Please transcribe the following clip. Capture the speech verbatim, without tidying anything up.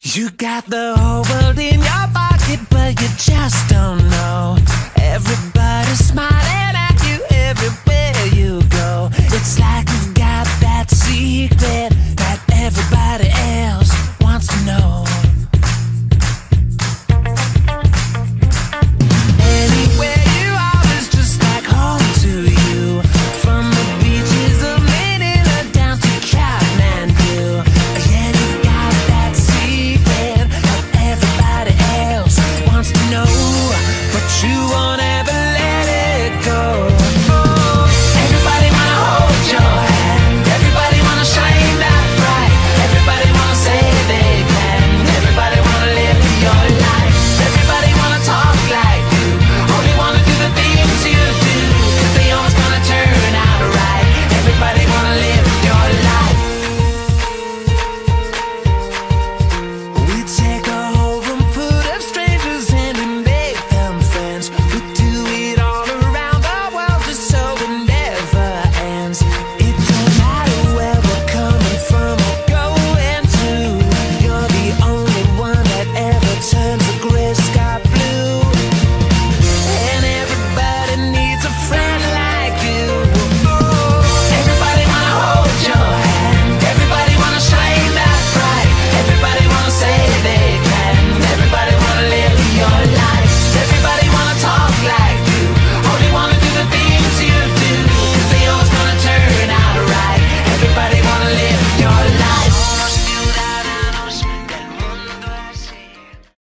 You got the whole world in your pocket, but you just don't know. Everybody's smiling at you everywhere you go. It's like you've got that secret that everybody else